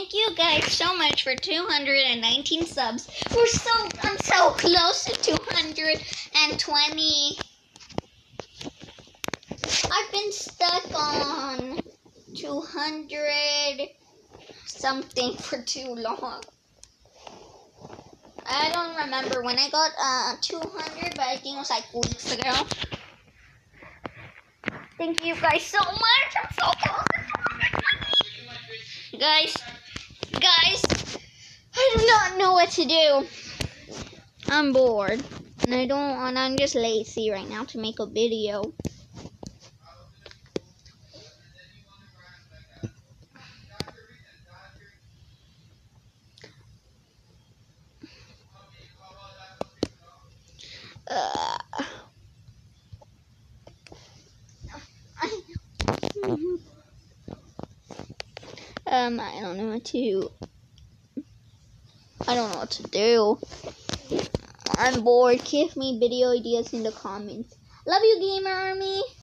Thank you guys so much for 219 subs. I'm so close to 220. I've been stuck on 200 something for too long. I don't remember when I got 200, but I think it was like weeks ago. Thank you guys so much. I'm so close to 220. Guys, I do not know what to do. I'm bored, and I'm just lazy right now to make a video. I don't know what to do. I'm bored. Give me video ideas in the comments. Love you, Gamer Army.